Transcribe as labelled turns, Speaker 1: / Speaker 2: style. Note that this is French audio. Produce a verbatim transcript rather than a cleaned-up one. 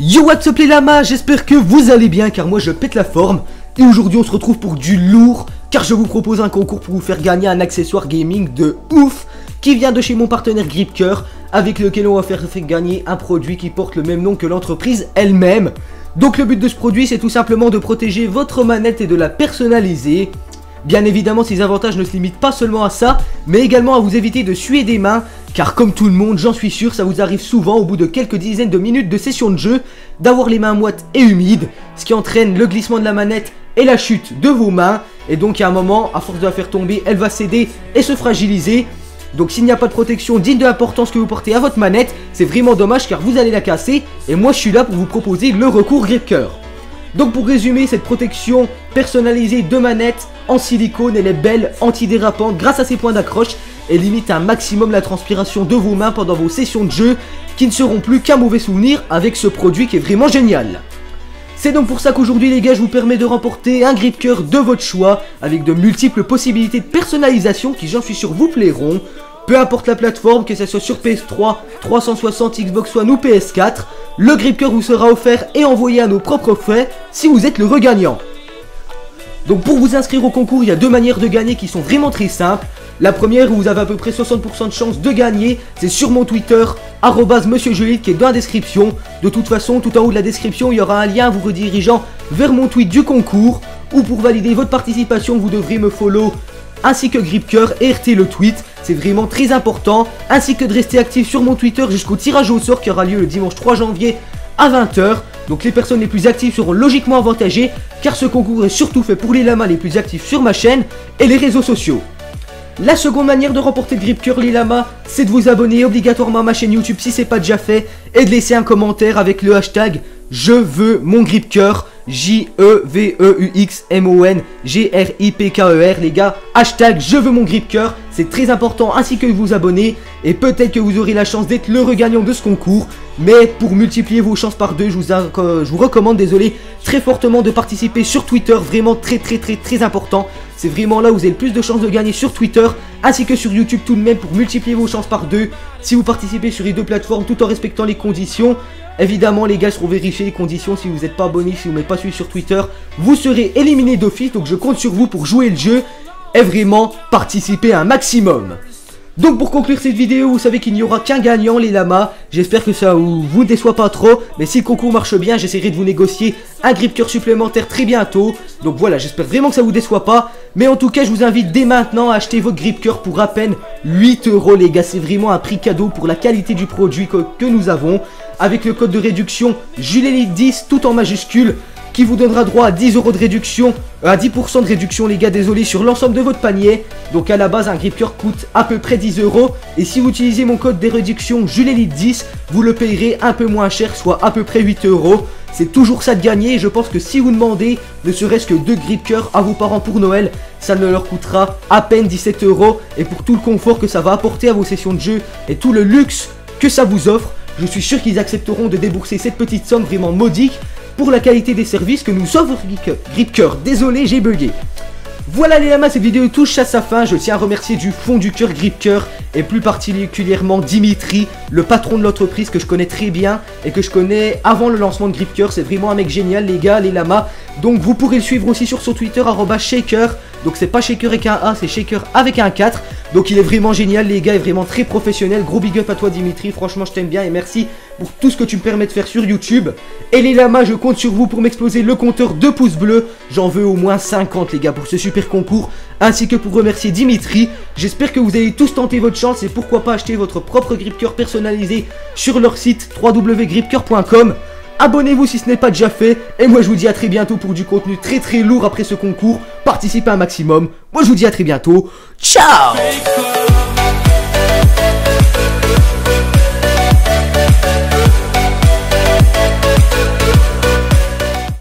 Speaker 1: Yo, what's up les lamas, j'espère que vous allez bien car moi je pète la forme. Et aujourd'hui on se retrouve pour du lourd car je vous propose un concours pour vous faire gagner un accessoire gaming de ouf qui vient de chez mon partenaire Gripker, avec lequel on va faire gagner un produit qui porte le même nom que l'entreprise elle-même. Donc le but de ce produit c'est tout simplement de protéger votre manette et de la personnaliser. Bien évidemment, ces avantages ne se limitent pas seulement à ça, mais également à vous éviter de suer des mains, car comme tout le monde, j'en suis sûr, ça vous arrive souvent au bout de quelques dizaines de minutes de session de jeu, d'avoir les mains moites et humides, ce qui entraîne le glissement de la manette et la chute de vos mains, et donc à un moment, à force de la faire tomber, elle va céder et se fragiliser. Donc s'il n'y a pas de protection digne de l'importance que vous portez à votre manette, c'est vraiment dommage car vous allez la casser, et moi je suis là pour vous proposer le recours Gripker. Donc pour résumer, cette protection personnalisée de manette en silicone, elle est belle, antidérapante grâce à ses points d'accroche et limite un maximum la transpiration de vos mains pendant vos sessions de jeu qui ne seront plus qu'un mauvais souvenir avec ce produit qui est vraiment génial. C'est donc pour ça qu'aujourd'hui les gars, je vous permets de remporter un Gripker de votre choix avec de multiples possibilités de personnalisation qui, j'en suis sûr, vous plairont. Peu importe la plateforme, que ce soit sur P S trois, trois cent soixante, Xbox One ou P S quatre, le Gripker vous sera offert et envoyé à nos propres frais si vous êtes le regagnant. Donc pour vous inscrire au concours, il y a deux manières de gagner qui sont vraiment très simples. La première, où vous avez à peu près soixante pour cent de chance de gagner, c'est sur mon Twitter, arobase monsieur Jolite, qui est dans la description. De toute façon, tout en haut de la description, il y aura un lien vous redirigeant vers mon tweet du concours, où pour valider votre participation, vous devrez me follow ainsi que Gripker et R T le tweet, c'est vraiment très important, ainsi que de rester actif sur mon Twitter jusqu'au tirage au sort qui aura lieu le dimanche trois janvier à vingt heures. Donc les personnes les plus actives seront logiquement avantagées, car ce concours est surtout fait pour les lamas les plus actifs sur ma chaîne et les réseaux sociaux. La seconde manière de remporter le Gripker les lamas, c'est de vous abonner obligatoirement à ma chaîne YouTube si c'est pas déjà fait, et de laisser un commentaire avec le hashtag je veux mon Gripker, J E V E U X M O N G R I P K E R, les gars, hashtag je veux mon Gripker, c'est très important, ainsi que de vous abonner, et peut-être que vous aurez la chance d'être le regagnant de ce concours. Mais pour multiplier vos chances par deux, je vous, je vous recommande, désolé, très fortement de participer sur Twitter, vraiment très très très très important. C'est vraiment là où vous avez le plus de chances de gagner sur Twitter, ainsi que sur YouTube tout de même, pour multiplier vos chances par deux. Si vous participez sur les deux plateformes tout en respectant les conditions, évidemment les gars seront vérifiés les conditions. Si vous n'êtes pas abonné, si vous n'êtes pas suivi sur Twitter, vous serez éliminé d'office. Donc je compte sur vous pour jouer le jeu et vraiment participer un maximum. Donc pour conclure cette vidéo, vous savez qu'il n'y aura qu'un gagnant les lamas. J'espère que ça vous, vous déçoit pas trop, mais si le concours marche bien, j'essaierai de vous négocier un Gripker supplémentaire très bientôt. Donc voilà, j'espère vraiment que ça vous déçoit pas. Mais en tout cas, je vous invite dès maintenant à acheter votre Gripker pour à peine huit euros les gars. C'est vraiment un prix cadeau pour la qualité du produit que, que nous avons. Avec le code de réduction Julelite dix tout en majuscule, qui vous donnera droit à dix euros de réduction, à dix pour cent de réduction les gars, désolé, sur l'ensemble de votre panier. Donc à la base un Gripker coûte à peu près dix euros, et si vous utilisez mon code de réduction Julelite dix, vous le payerez un peu moins cher, soit à peu près huit euros. C'est toujours ça de gagner, et je pense que si vous demandez ne serait-ce que deux Gripker à vos parents pour Noël, ça ne leur coûtera à peine dix-sept euros, et pour tout le confort que ça va apporter à vos sessions de jeu et tout le luxe que ça vous offre, je suis sûr qu'ils accepteront de débourser cette petite somme vraiment modique pour la qualité des services que nous offre Gripker. Désolé, j'ai bugué. Voilà les lamas, cette vidéo touche à sa fin. Je tiens à remercier du fond du cœur Gripker, et plus particulièrement Dimitri, le patron de l'entreprise que je connais très bien et que je connais avant le lancement de Gripker. C'est vraiment un mec génial les gars, les lamas. Donc vous pourrez le suivre aussi sur son Twitter, arobase shaker. Donc c'est pas shaker avec un A, c'est shaker avec un quatre. Donc il est vraiment génial les gars, il est vraiment très professionnel. Gros big up à toi Dimitri, franchement je t'aime bien et merci pour tout ce que tu me permets de faire sur YouTube. Et les lamas, je compte sur vous pour m'exploser le compteur de pouces bleus. J'en veux au moins cinquante les gars pour ce super concours, ainsi que pour remercier Dimitri. J'espère que vous allez tous tenter votre chance et pourquoi pas acheter votre propre Gripker personnalisé sur leur site w w w point gripker point com. Abonnez-vous si ce n'est pas déjà fait, et moi je vous dis à très bientôt pour du contenu très très lourd après ce concours. Participez un maximum, moi je vous dis à très bientôt, ciao.